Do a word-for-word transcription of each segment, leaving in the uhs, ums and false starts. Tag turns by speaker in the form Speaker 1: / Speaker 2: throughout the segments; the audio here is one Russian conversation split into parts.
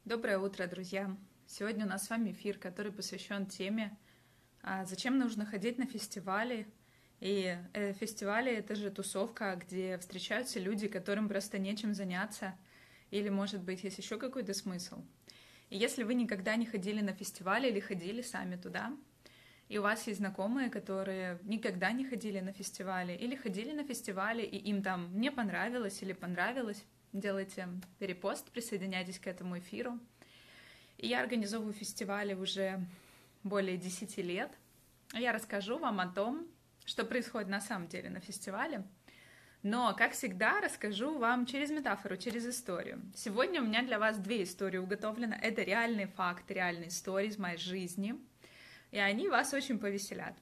Speaker 1: Доброе утро, друзья! Сегодня у нас с вами эфир, который посвящен теме, а, зачем нужно ходить на фестивали. И э, фестивали — это же тусовка, где встречаются люди, которым просто нечем заняться. Или, может быть, есть еще какой-то смысл. И если вы никогда не ходили на фестивали или ходили сами туда, и у вас есть знакомые, которые никогда не ходили на фестивали, или ходили на фестивали, и им там не понравилось или понравилось, делайте перепост, присоединяйтесь к этому эфиру. И я организовываю фестивали уже более десяти лет. Я расскажу вам о том, что происходит на самом деле на фестивале. Но, как всегда, расскажу вам через метафору, через историю. Сегодня у меня для вас две истории уготовлены. Это реальные факты, реальные истории из моей жизни. И они вас очень повеселят.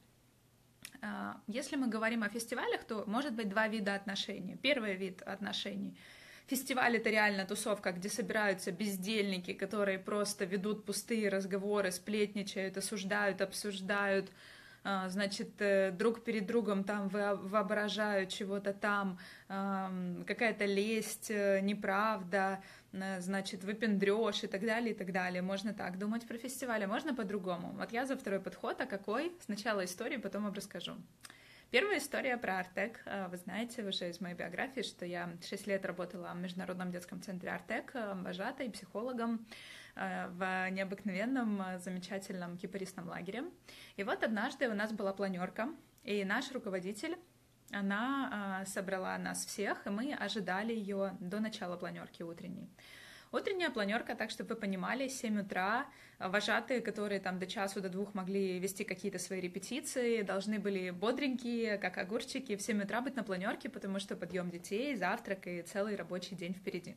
Speaker 1: Если мы говорим о фестивалях, то может быть два вида отношений. Первый вид отношений — фестиваль — это реально тусовка, где собираются бездельники, которые просто ведут пустые разговоры, сплетничают, осуждают, обсуждают, значит, друг перед другом там воображают чего-то там, какая-то лесть, неправда, значит, выпендрёж и так далее, и так далее. Можно так думать про фестивали, можно по-другому. Вот я за второй подход, а какой? Сначала историю, потом вам расскажу. Первая история про Артек. Вы знаете уже из моей биографии, что я шесть лет работала в Международном детском центре Артек вожатой, психологом в необыкновенном, замечательном кипаристом лагере. И вот однажды у нас была планерка, и наш руководитель, она собрала нас всех, и мы ожидали ее до начала планерки утренней. Утренняя планерка, так чтобы вы понимали, семь утра, вожатые, которые там до часу, до двух могли вести какие-то свои репетиции, должны были бодренькие, как огурчики, в семь утра быть на планерке, потому что подъем детей, завтрак и целый рабочий день впереди.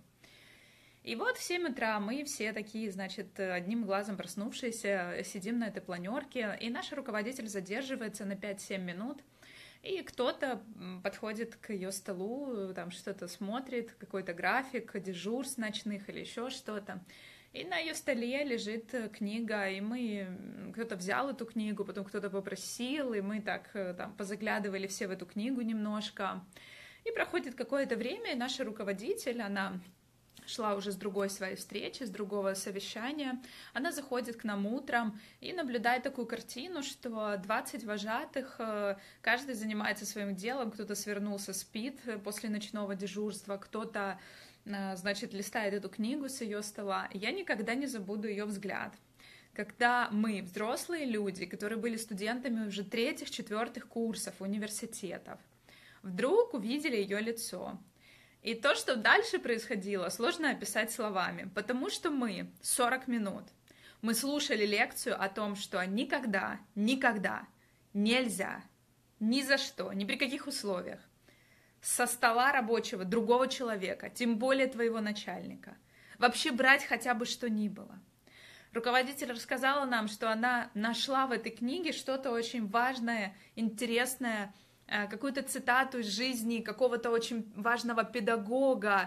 Speaker 1: И вот в семь утра мы все такие, значит, одним глазом проснувшиеся, сидим на этой планерке, и наш руководитель задерживается на пять-семь минут, и кто-то подходит к ее столу, там что-то смотрит, какой-то график, дежурств ночных или еще что-то. И на ее столе лежит книга, и мы... Кто-то взял эту книгу, потом кто-то попросил, и мы так там позаглядывали все в эту книгу немножко. И проходит какое-то время, и наша руководитель, она... шла уже с другой своей встречи, с другого совещания, она заходит к нам утром и наблюдает такую картину, что двадцать вожатых, каждый занимается своим делом, кто-то свернулся, спит после ночного дежурства, кто-то, значит, листает эту книгу с ее стола. Я никогда не забуду ее взгляд. Когда мы, взрослые люди, которые были студентами уже третьих, четвертых курсов университетов, вдруг увидели ее лицо. И то, что дальше происходило, сложно описать словами, потому что мы сорок минут, мы слушали лекцию о том, что никогда, никогда нельзя, ни за что, ни при каких условиях со стола рабочего другого человека, тем более твоего начальника, вообще брать хотя бы что ни было. Руководитель рассказала нам, что она нашла в этой книге что-то очень важное, интересное, какую-то цитату из жизни какого-то очень важного педагога,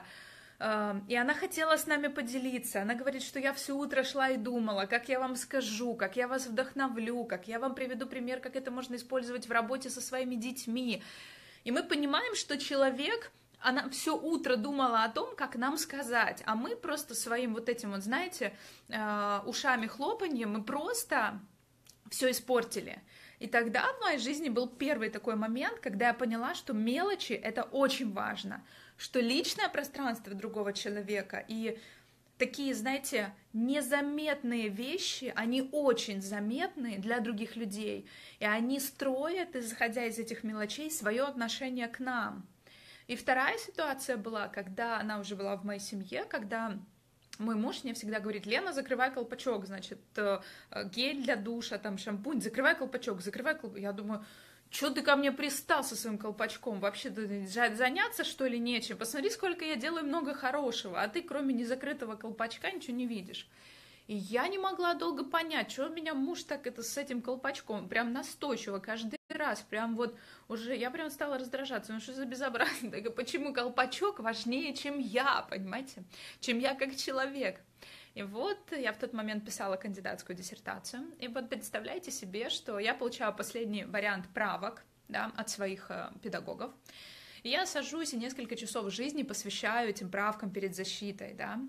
Speaker 1: и она хотела с нами поделиться. Она говорит, что я все утро шла и думала, как я вам скажу, как я вас вдохновлю, как я вам приведу пример, как это можно использовать в работе со своими детьми. И мы понимаем, что человек, она все утро думала о том, как нам сказать, а мы просто своим вот этим вот, знаете, ушами хлопаньем, мы просто все испортили. И тогда в моей жизни был первый такой момент, когда я поняла, что мелочи — это очень важно, что личное пространство другого человека и такие, знаете, незаметные вещи, они очень заметны для других людей, и они строят, исходя из этих мелочей, свое отношение к нам. И вторая ситуация была, когда она уже была в моей семье, когда... Мой муж мне всегда говорит: Лена, закрывай колпачок, значит, гель для душа, там, шампунь, закрывай колпачок, закрывай колпачок. Я думаю, что ты ко мне пристал со своим колпачком? Вообще заняться, что ли, нечем? Посмотри, сколько я делаю много хорошего, а ты, кроме незакрытого колпачка, ничего не видишь. И я не могла долго понять, что у меня муж так это с этим колпачком, прям настойчиво, каждый раз, прям вот уже, я прям стала раздражаться, ну что за безобразие, так, почему колпачок важнее, чем я, понимаете, чем я как человек. И вот я в тот момент писала кандидатскую диссертацию, и вот представляете себе, что я получала последний вариант правок, да, от своих э, педагогов, и я сажусь и несколько часов жизни посвящаю этим правкам перед защитой, да,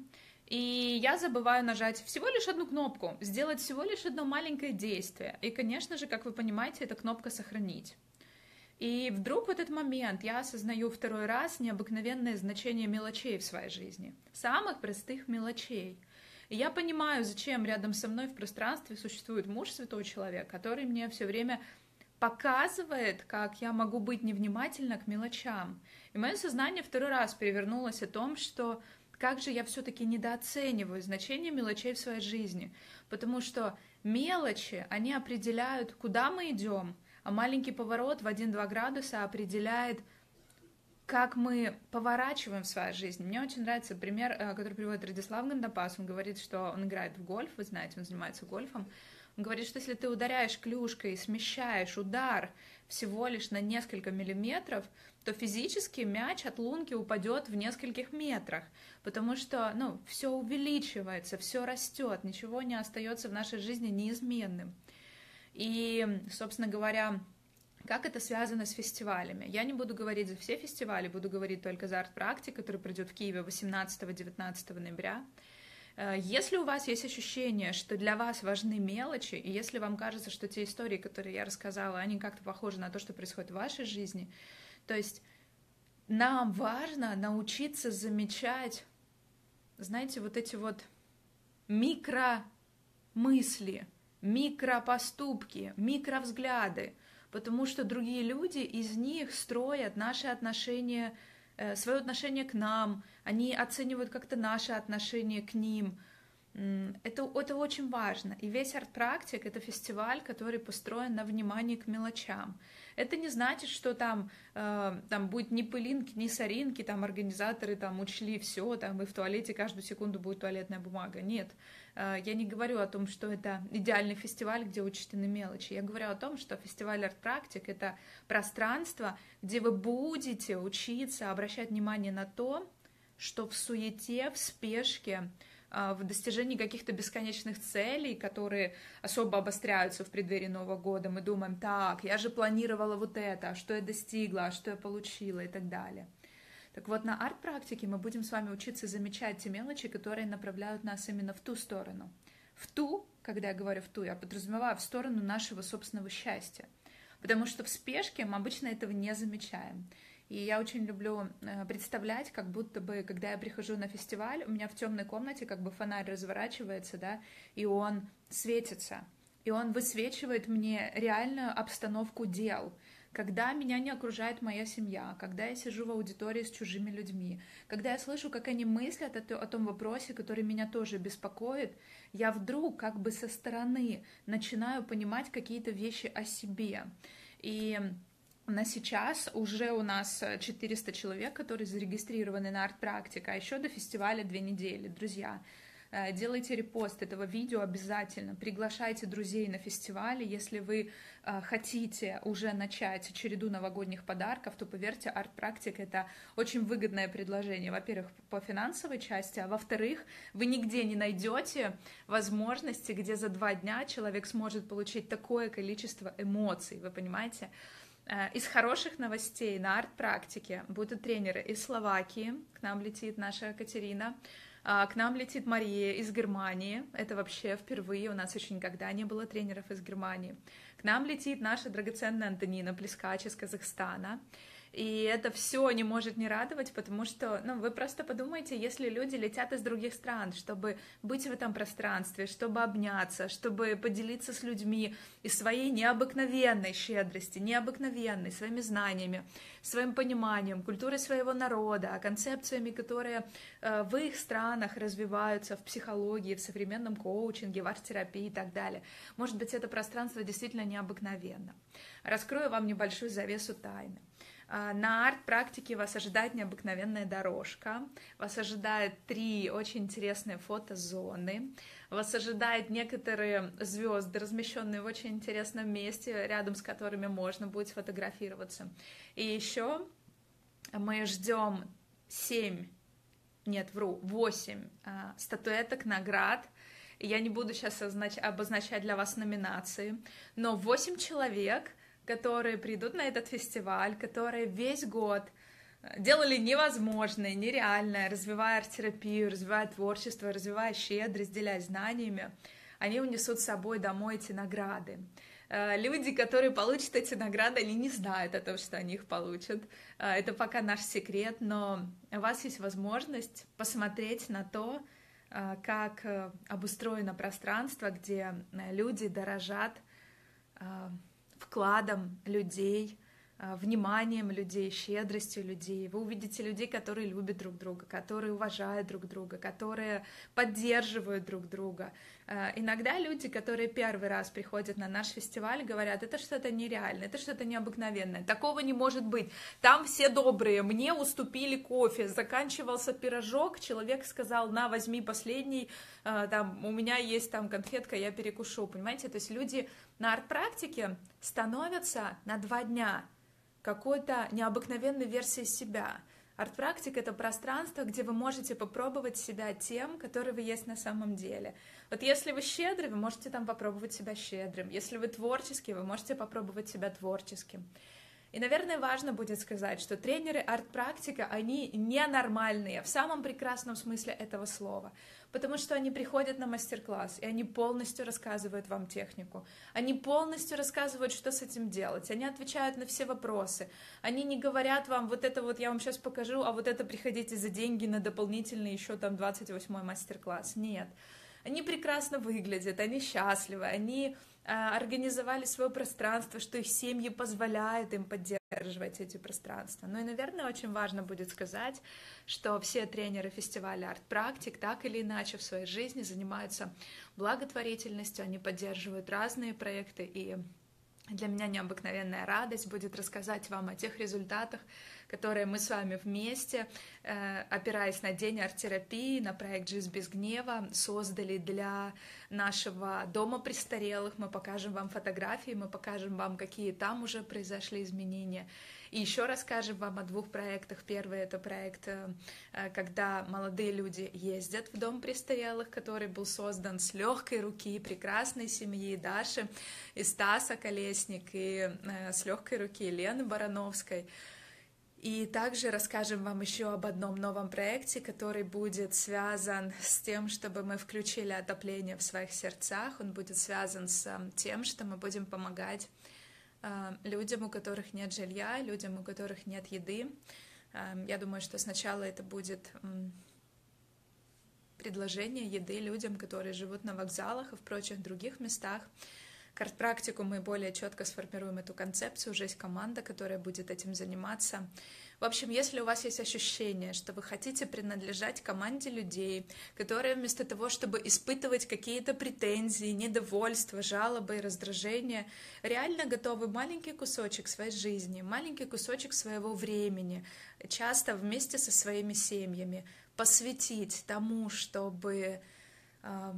Speaker 1: И я забываю нажать всего лишь одну кнопку, сделать всего лишь одно маленькое действие. И, конечно же, как вы понимаете, это кнопка «Сохранить». И вдруг в этот момент я осознаю второй раз необыкновенное значение мелочей в своей жизни. Самых простых мелочей. И я понимаю, зачем рядом со мной в пространстве существует муж, святой человек, который мне все время показывает, как я могу быть невнимательна к мелочам. И мое сознание второй раз перевернулось о том, что как же я все-таки недооцениваю значение мелочей в своей жизни. Потому что мелочи, они определяют, куда мы идем, а маленький поворот в один-два градуса определяет, как мы поворачиваем в своей жизни. Мне очень нравится пример, который приводит Радислав Гандапас. Он говорит, что он играет в гольф, вы знаете, он занимается гольфом. Он говорит, что если ты ударяешь клюшкой и смещаешь удар всего лишь на несколько миллиметров, то физически мяч от лунки упадет в нескольких метрах, потому что, ну, все увеличивается, все растет, ничего не остается в нашей жизни неизменным. И, собственно говоря, как это связано с фестивалями? Я не буду говорить за все фестивали, буду говорить только за арт-практик, который пройдет в Киеве восемнадцатого-девятнадцатого ноября. Если у вас есть ощущение, что для вас важны мелочи, и если вам кажется, что те истории, которые я рассказала, они как-то похожи на то, что происходит в вашей жизни, то есть нам важно научиться замечать, знаете, вот эти вот микромысли, микропоступки, микровзгляды, потому что другие люди из них строят наши отношения, свое отношение к нам, они оценивают как-то наши отношения к ним. Это, это очень важно. И весь арт-практик — это фестиваль, который построен на внимании к мелочам. Это не значит, что там, э, там будет ни пылинки, ни соринки, там организаторы там учли все, там и в туалете каждую секунду будет туалетная бумага. Нет, э, я не говорю о том, что это идеальный фестиваль, где учтены мелочи. Я говорю о том, что фестиваль арт-практик — это пространство, где вы будете учиться обращать внимание на то, что в суете, в спешке, в достижении каких-то бесконечных целей, которые особо обостряются в преддверии Нового года, мы думаем, так, я же планировала вот это, а что я достигла, а что я получила и так далее. Так вот, на арт-практике мы будем с вами учиться замечать те мелочи, которые направляют нас именно в ту сторону. В ту, когда я говорю в ту, я подразумеваю в сторону нашего собственного счастья. Потому что в спешке мы обычно этого не замечаем. И я очень люблю представлять, как будто бы, когда я прихожу на фестиваль, у меня в темной комнате как бы фонарь разворачивается, да, и он светится, и он высвечивает мне реальную обстановку дел, когда меня не окружает моя семья, когда я сижу в аудитории с чужими людьми, когда я слышу, как они мыслят о том вопросе, который меня тоже беспокоит, я вдруг как бы со стороны начинаю понимать какие-то вещи о себе. И на сейчас уже у нас четыреста человек, которые зарегистрированы на арт-практик, а еще до фестиваля две недели. Друзья, делайте репост этого видео обязательно, приглашайте друзей на фестивале. Если вы хотите уже начать череду новогодних подарков, то, поверьте, арт-практик — это очень выгодное предложение. Во-первых, по финансовой части, а во-вторых, вы нигде не найдете возможности, где за два дня человек сможет получить такое количество эмоций, вы понимаете? Из хороших новостей на арт-практике будут тренеры из Словакии, к нам летит наша Катерина, к нам летит Мария из Германии, это вообще впервые, у нас еще никогда не было тренеров из Германии. К нам летит наша драгоценная Антонина Плескач из Казахстана. И это все не может не радовать, потому что, ну, вы просто подумайте, если люди летят из других стран, чтобы быть в этом пространстве, чтобы обняться, чтобы поделиться с людьми из своей необыкновенной щедрости, необыкновенной, своими знаниями, своим пониманием, культурой своего народа, концепциями, которые э, в их странах развиваются в психологии, в современном коучинге, в арт-терапии и так далее. Может быть, это пространство действительно необыкновенно. Раскрою вам небольшую завесу тайны. На арт-практике вас ожидает необыкновенная дорожка, вас ожидает три очень интересные фотозоны, вас ожидают некоторые звезды, размещенные в очень интересном месте, рядом с которыми можно будет сфотографироваться. И еще мы ждем семь, нет, вру, восемь статуэток, наград. Я не буду сейчас обозначать для вас номинации, но восемь человек, которые придут на этот фестиваль, которые весь год делали невозможное, нереальное, развивая арт-терапию, развивая творчество, развивая щедрость, делясь знаниями, они унесут с собой домой эти награды. Люди, которые получат эти награды, они не знают о том, что они их получат. Это пока наш секрет, но у вас есть возможность посмотреть на то, как обустроено пространство, где люди дорожат вкладом людей, вниманием людей, щедростью людей. Вы увидите людей, которые любят друг друга, которые уважают друг друга, которые поддерживают друг друга. Иногда люди, которые первый раз приходят на наш фестиваль, говорят: это что-то нереальное, это что-то необыкновенное, такого не может быть, там все добрые, мне уступили кофе, заканчивался пирожок, человек сказал: на, возьми последний, там, у меня есть там конфетка, я перекушу, понимаете? То есть люди на арт-практике становятся на два дня какой-то необыкновенной версией себя. Арт-практика — это пространство, где вы можете попробовать себя тем, который вы есть на самом деле. Вот если вы щедрый, вы можете там попробовать себя щедрым. Если вы творческий, вы можете попробовать себя творческим. И, наверное, важно будет сказать, что тренеры арт-практика, они ненормальные, в самом прекрасном смысле этого слова, потому что они приходят на мастер-класс, и они полностью рассказывают вам технику, они полностью рассказывают, что с этим делать, они отвечают на все вопросы, они не говорят вам: вот это вот я вам сейчас покажу, а вот это приходите за деньги на дополнительный еще там двадцать восьмой мастер-класс. Нет. Они прекрасно выглядят, они счастливы, они э, организовали свое пространство, что их семьи позволяют им поддерживать эти пространства. Ну и, наверное, очень важно будет сказать, что все тренеры фестиваля арт-практик так или иначе в своей жизни занимаются благотворительностью, они поддерживают разные проекты, и для меня необыкновенная радость будет рассказать вам о тех результатах, которые мы с вами вместе, опираясь на День арт-терапии, на проект «Жизнь без гнева», создали для нашего дома престарелых. Мы покажем вам фотографии, мы покажем вам, какие там уже произошли изменения. И еще расскажем вам о двух проектах. Первый — это проект, когда молодые люди ездят в дом престарелых, который был создан с легкой руки прекрасной семьи Даши и Стаса Колесник, и с легкой руки Елены Барановской. И также расскажем вам еще об одном новом проекте, который будет связан с тем, чтобы мы включили отопление в своих сердцах. Он будет связан с тем, что мы будем помогать людям, у которых нет жилья, людям, у которых нет еды. Я думаю, что сначала это будет предложение еды людям, которые живут на вокзалах и в прочих других местах. К арт-практику мы более четко сформируем эту концепцию, уже есть команда, которая будет этим заниматься. В общем, если у вас есть ощущение, что вы хотите принадлежать команде людей, которые вместо того, чтобы испытывать какие-то претензии, недовольство, жалобы и раздражения, реально готовы маленький кусочек своей жизни, маленький кусочек своего времени, часто вместе со своими семьями, посвятить тому, чтобы э,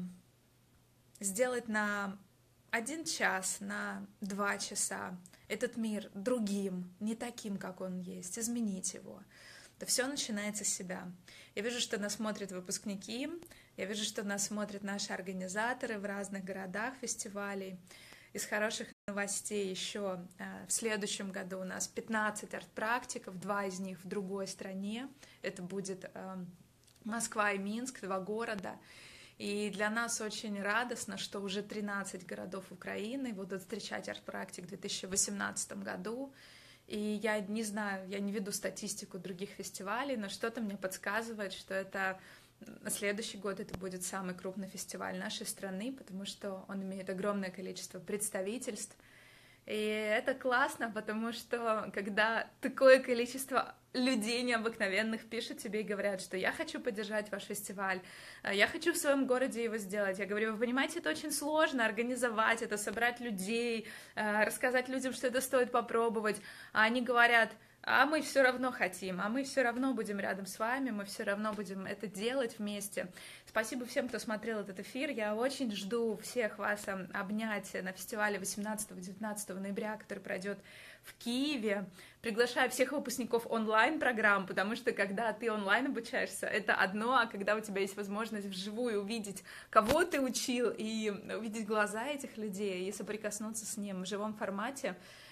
Speaker 1: сделать на один час, на два часа этот мир другим, не таким, как он есть, изменить его, то все начинается с себя. Я вижу, что нас смотрят выпускники, я вижу, что нас смотрят наши организаторы в разных городах фестивалей. Из хороших новостей еще в следующем году у нас пятнадцать арт-практиков, два из них в другой стране. Это будет Москва и Минск, два города. И для нас очень радостно, что уже тринадцать городов Украины будут встречать арт-практик в две тысячи восемнадцатом году. И я не знаю, я не веду статистику других фестивалей, но что-то мне подсказывает, что это на следующий год это будет самый крупный фестиваль нашей страны, потому что он имеет огромное количество представительств. И это классно, потому что когда такое количество людей необыкновенных пишут тебе и говорят, что я хочу поддержать ваш фестиваль, я хочу в своем городе его сделать. Я говорю: вы понимаете, это очень сложно организовать это, собрать людей, рассказать людям, что это стоит попробовать. А они говорят: а мы все равно хотим, а мы все равно будем рядом с вами, мы все равно будем это делать вместе. Спасибо всем, кто смотрел этот эфир. Я очень жду всех вас обнять на фестивале восемнадцатого-девятнадцатого ноября, который пройдет в Киеве. Приглашаю всех выпускников онлайн-программ, потому что когда ты онлайн обучаешься, это одно, а когда у тебя есть возможность вживую увидеть, кого ты учил, и увидеть глаза этих людей, и соприкоснуться с ним в живом формате,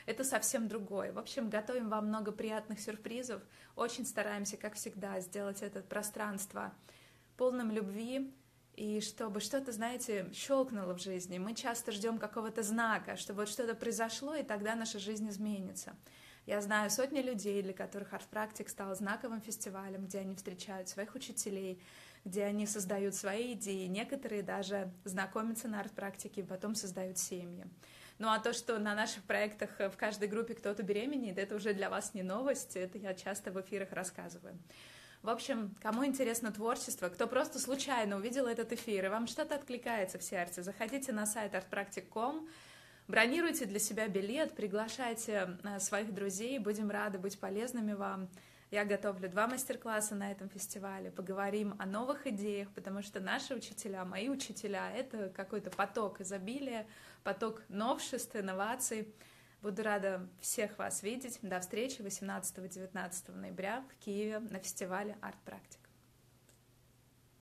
Speaker 1: это совсем другое. В общем, готовим вам много приятных сюрпризов, очень стараемся, как всегда, сделать это пространство полным любви, и чтобы что-то, знаете, щелкнуло в жизни. Мы часто ждем какого-то знака, чтобы вот что-то произошло, и тогда наша жизнь изменится. Я знаю сотни людей, для которых арт-практик стал знаковым фестивалем, где они встречают своих учителей, где они создают свои идеи, некоторые даже знакомятся на арт-практике и потом создают семьи. Ну а то, что на наших проектах в каждой группе кто-то беременеет, это уже для вас не новость, это я часто в эфирах рассказываю. В общем, кому интересно творчество, кто просто случайно увидел этот эфир, и вам что-то откликается в сердце, заходите на сайт арт практик точка ком, бронируйте для себя билет, приглашайте своих друзей, будем рады быть полезными вам. Я готовлю два мастер-класса на этом фестивале, поговорим о новых идеях, потому что наши учителя, мои учителя — это какой-то поток изобилия, поток новшеств, инноваций. Буду рада всех вас видеть. До встречи восемнадцатого-девятнадцатого ноября в Киеве на фестивале «Арт-практик».